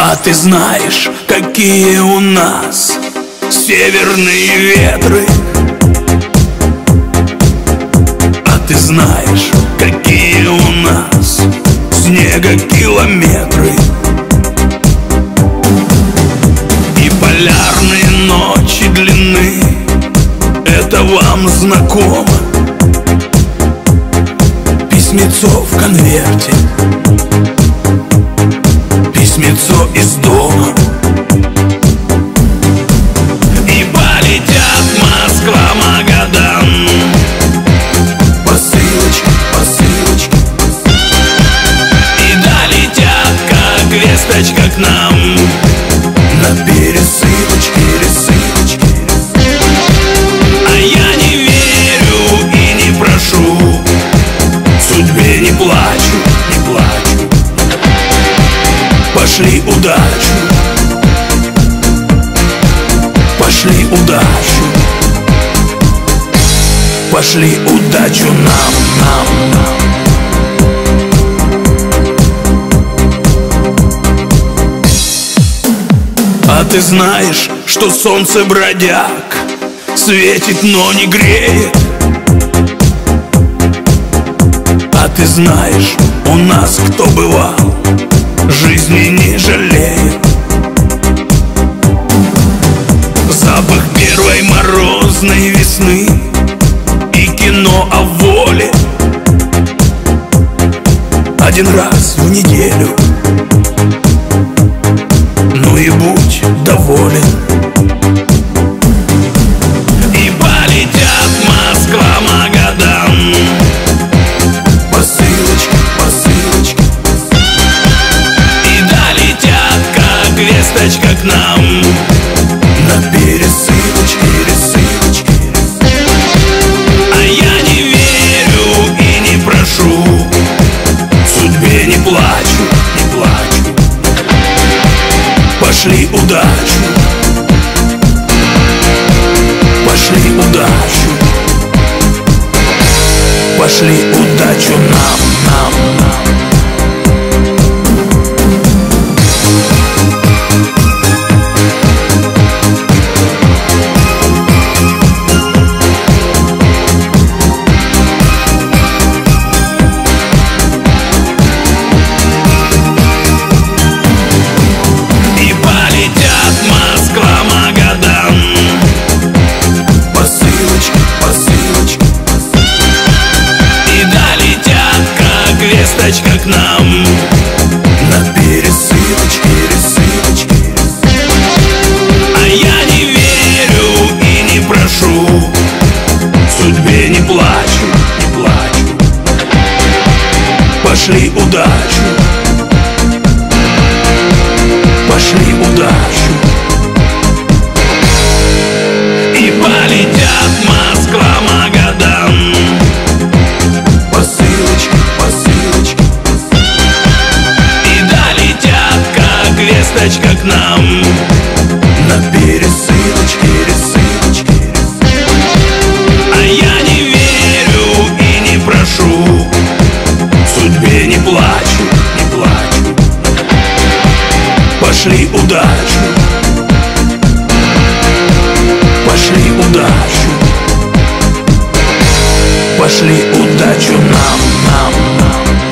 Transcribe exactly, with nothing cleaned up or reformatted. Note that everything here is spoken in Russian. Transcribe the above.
А ты знаешь, какие у нас северные ветры? А ты знаешь, какие у нас снегокилометры? И полярные ночи длинны, это вам знакомо? Письмецо в конверте, письмецо из дома. И полетят Москва, Магадан, посылочки, посылочки. И долетят, как весточка, к нам на пересылочки, пересылочки. А я не верю и не прошу, судьбе не плачу, не плачу. Пошли удачу, пошли удачу, пошли удачу нам, нам, нам. А ты знаешь, что солнце бродяг светит, но не греет? А ты знаешь, у нас кто бывал, жизни не жалеет. Запах первой морозной весны и кино о воле. Один раз в неделю, ну и будь доволен. И полетят Москва, Магадан, посылочки, посылочки. И долетят, как весточка, к нам на пересылочки, пересылочки. А я не верю и не прошу, судьбе не плачу, не плачу. Пошли удачу, пошли удачу, пошли удачу нам, нам, нам. Весточка к нам на пересылочки, пересылочки. А я не верю и не прошу, судьбе не плачу, не плачу. Пошли удачу, пошли удачу. И полетят Москва, Магадан, посылочки, посылочки. И долетят, как весточка, к нам на пересылочки, пересылочки. А я не верю и не прошу, судьбе не плачу, не плачу. Пошли удачу, пошли удачу, пошли удачу нам, нам, нам.